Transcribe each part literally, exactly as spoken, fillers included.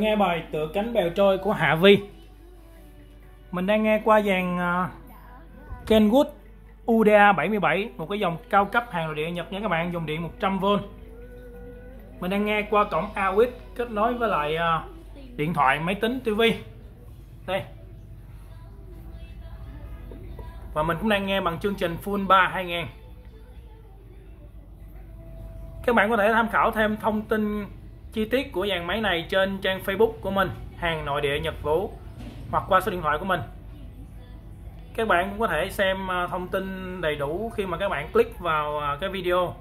nghe bài Tựa Cánh Bèo Trôi của Hạ Vi. Mình đang nghe qua dàn uh, Kenwood u đê a bảy mươi bảy, một cái dòng cao cấp hàng nội địa Nhật nha các bạn, dùng điện một trăm vôn. Mình đang nghe qua cổng a u ích kết nối với lại uh, điện thoại, máy tính, tivi. Đây. Và mình cũng đang nghe bằng chương trình Full ba hai nghìn. Các bạn có thể tham khảo thêm thông tin chi tiết của dàn máy này trên trang Facebook của mình, hàng nội địa Nhật Vũ, hoặc qua số điện thoại của mình. Các bạn cũng có thể xem thông tin đầy đủ khi mà các bạn click vào cái video.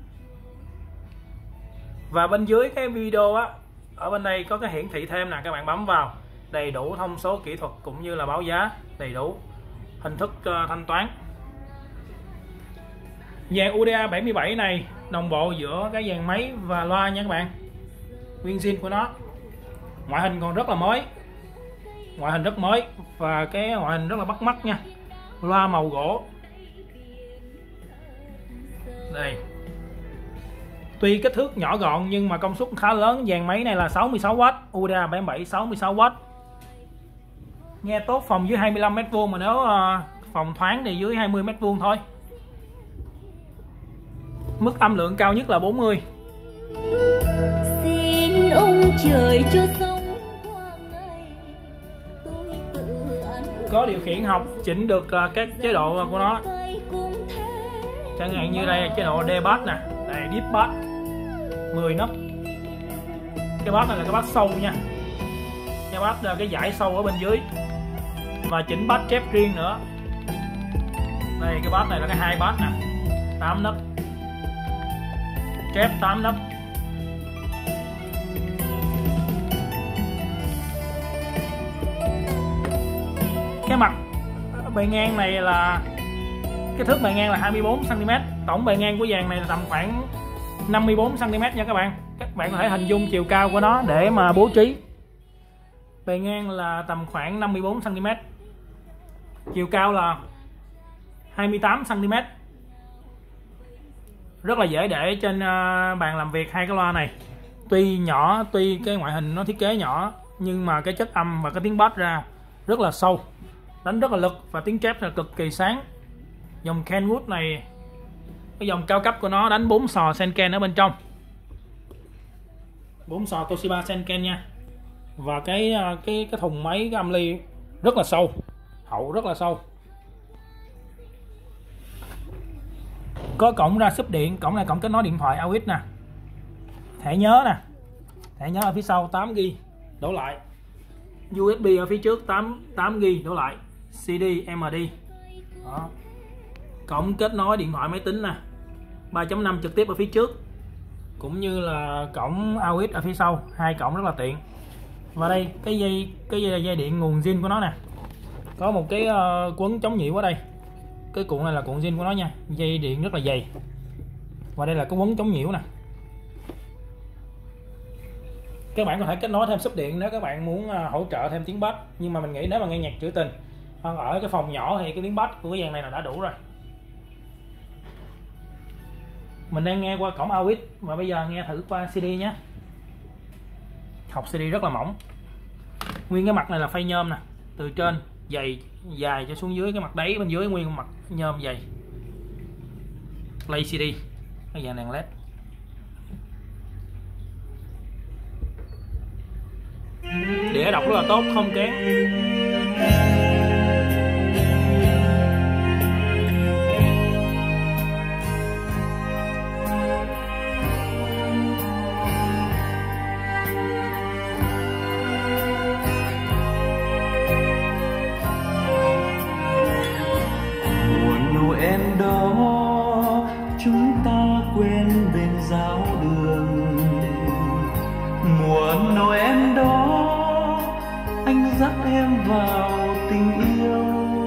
Và bên dưới cái video á, ở bên đây có cái hiển thị thêm nè, các bạn bấm vào, đầy đủ thông số kỹ thuật cũng như là báo giá, đầy đủ hình thức uh, thanh toán. Dàn u đê a bảy mươi bảy này đồng bộ giữa cái dàn máy và loa nha các bạn, nguyên zin của nó. Ngoại hình còn rất là mới, ngoại hình rất mới và cái ngoại hình rất là bắt mắt nha. Loa màu gỗ đây, tuy kích thước nhỏ gọn nhưng mà công suất khá lớn. Dàn máy này là sáu mươi sáu oát, u đê a bảy mươi bảy sáu mươi sáu oát. Nghe tốt phòng dưới hai mươi lăm mét vuông, mà nếu uh, phòng thoáng thì dưới hai mươi mét vuông thôi. Mức âm lượng cao nhất là bốn mươi. Xin ông trời cho sống qua ngày, tôi tự ăn. Có điều khiển học chỉnh được uh, các chế độ của nó, chẳng hạn như đây chế độ D-Bass nè, đây Deep Bass mười nấc. Cái bass này là cái bass sâu nha, cái bass là cái dải sâu ở bên dưới, và chỉnh bass chép riêng nữa. Đây cái bass này là cái hai bass nè, tám nấc, chép tám nấc. Cái mặt bề ngang này là cái thước bề ngang là hai mươi bốn xăng ti mét, tổng bề ngang của dàn này là tầm khoảng năm mươi bốn xăng ti mét nha các bạn. Các bạn có thể hình dung chiều cao của nó để mà bố trí. Bề ngang là tầm khoảng năm mươi bốn xăng ti mét, chiều cao là hai mươi tám xăng ti mét. Rất là dễ để trên bàn làm việc hai cái loa này. Tuy nhỏ, tuy cái ngoại hình nó thiết kế nhỏ, nhưng mà cái chất âm và cái tiếng bass ra rất là sâu, đánh rất là lực, và tiếng chép là cực kỳ sáng. Dòng Kenwood này, cái dòng cao cấp của nó đánh bốn sò Senken ở bên trong, bốn sò Toshiba Senken nha. Và cái cái cái thùng máy, cái âm ly rất là sâu, hậu rất là sâu. Có cổng ra sub điện, cổng này cổng kết nối điện thoại a u ích nè, thẻ nhớ nè, thẻ nhớ ở phía sau tám gi-ga-bai đổ lại, u ét bê ở phía trước tám gi-ga-bai đổ lại, xê đê, em đê. Đó. Cổng kết nối điện thoại máy tính nè, ba chấm năm trực tiếp ở phía trước, cũng như là cổng a u ích ở phía sau, hai cổng rất là tiện. Và đây cái dây cái dây, dây điện nguồn zin của nó nè, có một cái uh, quấn chống nhiễu ở đây. Cái cuộn này là cuộn zin của nó nha, dây điện rất là dày. Và đây là cái quấn chống nhiễu nè. Các bạn có thể kết nối thêm sub điện nếu các bạn muốn uh, hỗ trợ thêm tiếng bass, nhưng mà mình nghĩ nếu mà nghe nhạc trữ tình hoặc ở cái phòng nhỏ thì cái tiếng bass của cái dàn này là đã đủ rồi. Mình đang nghe qua cổng a u ích và bây giờ nghe thử qua xê đê nhé. Hộc xê đê rất là mỏng. Nguyên cái mặt này là phay nhôm nè, từ trên dày dài cho xuống dưới, cái mặt đáy bên dưới nguyên mặt nhôm dày. Play xê đê, cái dàn đèn led. Đĩa đọc rất là tốt, không kén. Chúng ta quen bên giáo đường, mùa Noel đó anh dắt em vào tình yêu,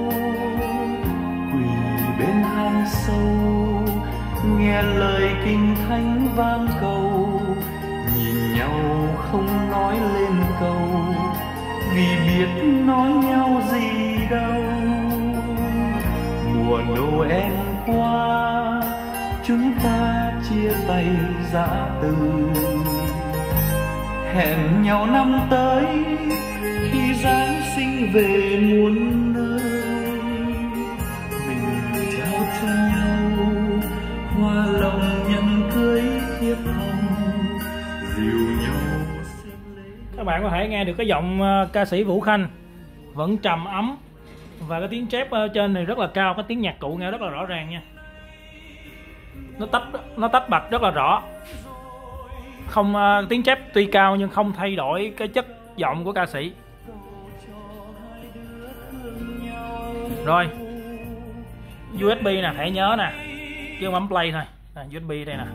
quỳ bên hang sâu nghe lời kinh thánh vang cầu, nhìn nhau không nói lên câu vì biết nói nhau gì đâu. Mùa Noel qua chúng ta chia tay giã từ, hẹn nhau năm tới khi Giáng sinh về muôn nơi, mình trao cho nhau hoa lòng nhân cưới thiếp hồng, dìu nhau xem lễ. Các bạn có thể nghe được cái giọng uh, ca sĩ Vũ Khanh vẫn trầm ấm, và cái tiếng chép ở trên này rất là cao, cái tiếng nhạc cụ nghe rất là rõ ràng nha. Nó tách nó tách bạch rất là rõ. Không uh, tiếng chép tuy cao nhưng không thay đổi cái chất giọng của ca sĩ. Rồi, u ét bê nè, thẻ nhớ nè, chứ không bấm play thôi. Nè, u ét bê đây nè.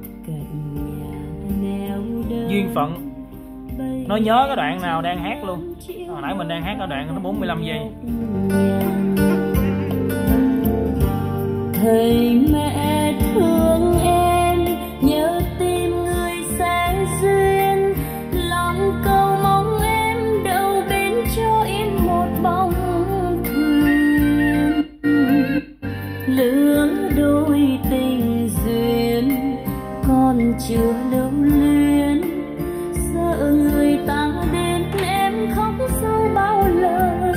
Duyên phận. Nó nhớ cái đoạn nào đang hát luôn. Hồi nãy mình đang hát ở đoạn nó bốn mươi lăm giây. Thầy mẹ thương em, nhớ tim người sẽ duyên, lòng cầu mong em đâu bên cho em một bóng thuyền, lứa đôi tình duyên còn chưa lưu luyến, sợ người ta đến em khóc sau bao lời.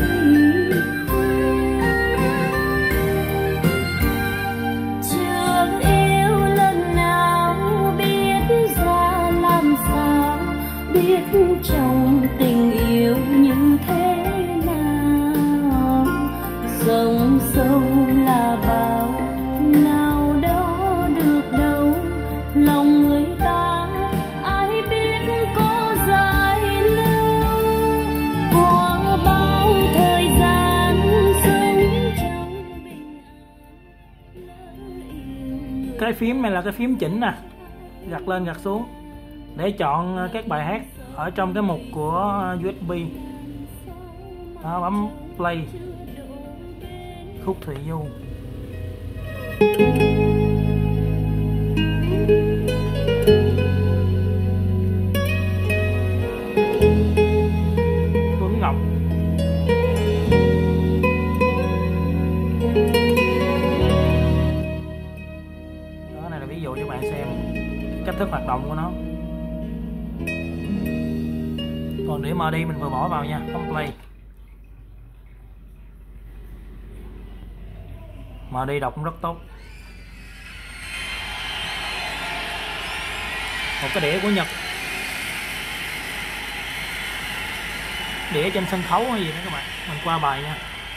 Chưa yêu lần nào biết ra làm sao, biết trong tình yêu như thế nào, dòng sông là bao nào đó được đâu, lòng người ta ai biết có dài lâu, qua bao thời gian sống trong bình an. Cái phím này là cái phím chỉnh nè, gạt lên gạt xuống để chọn các bài hát ở trong cái mục của u ét bê. Đó, bấm play. Khúc Thủy Du. Tuấn Ngọc. Đó, này là ví dụ cho bạn xem cách thức hoạt động của nó. Còn để mở đi mình vừa bỏ vào nha, bấm play. Mở đi đọc cũng rất tốt. Một cái đĩa của Nhật, đĩa trên sân khấu hay gì đó các bạn. Mình qua bài nha.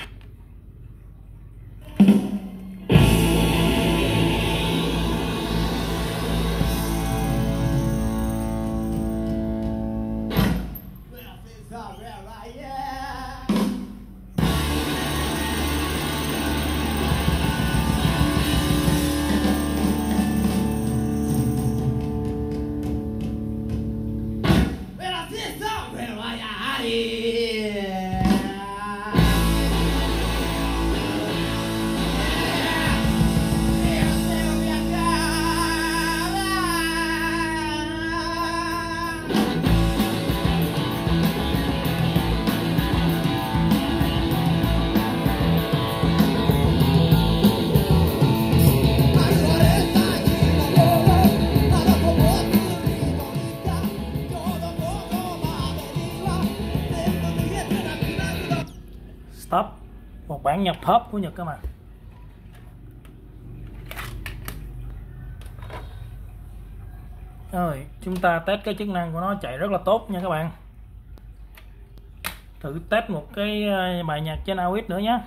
Stop, một bản nhạc pop của Nhật các bạn. Rồi, chúng ta test cái chức năng của nó chạy rất là tốt nha các bạn. Thử test một cái bài nhạc trên a u ích nữa nhé.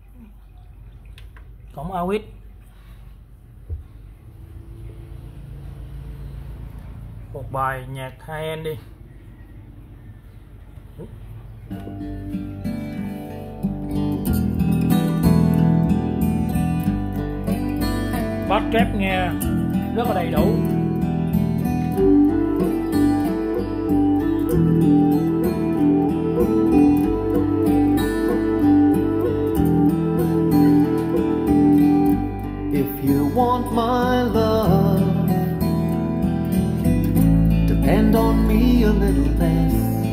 Cổng a u ích. Một bài nhạc high-end đi. Bass trap nghe rất là đầy đủ. If you want my love, depend on me a little less.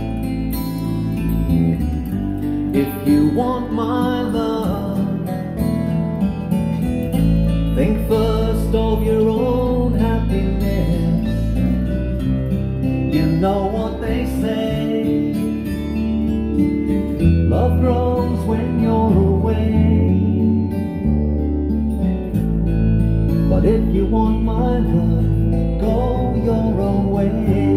If you want my love, think first of your own happiness. You know what they if you want my love, go your own way.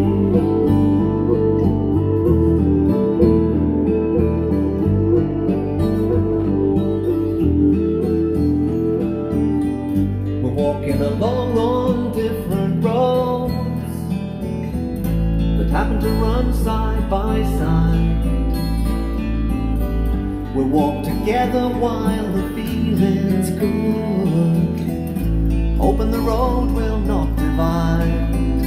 We're walking along on different roads that happen to run side by side. We walk together while the feeling's good, hoping the road will not divide.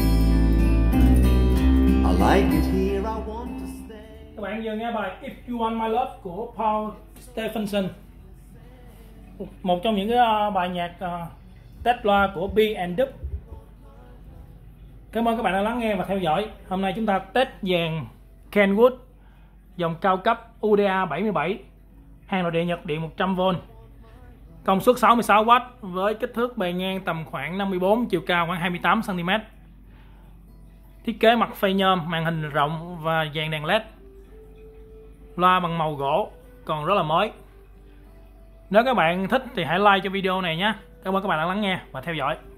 I like it here, I want to stay. Các bạn vừa nghe bài If You Want My Love của Paul Stephenson, một trong những cái bài nhạc uh, test loa của B and W. Cảm ơn các bạn đã lắng nghe và theo dõi. Hôm nay chúng ta test dàn Kenwood dòng cao cấp U D A bảy mươi bảy, hàng nội địa Nhật, điện một trăm vôn, công suất sáu mươi sáu oát với kích thước bề ngang tầm khoảng năm mươi bốn, chiều cao khoảng hai mươi tám xăng ti mét. Thiết kế mặt phay nhôm, màn hình rộng và dàn đèn led. Loa bằng màu gỗ còn rất là mới. Nếu các bạn thích thì hãy like cho video này nhé. Cảm ơn các bạn đã lắng nghe và theo dõi.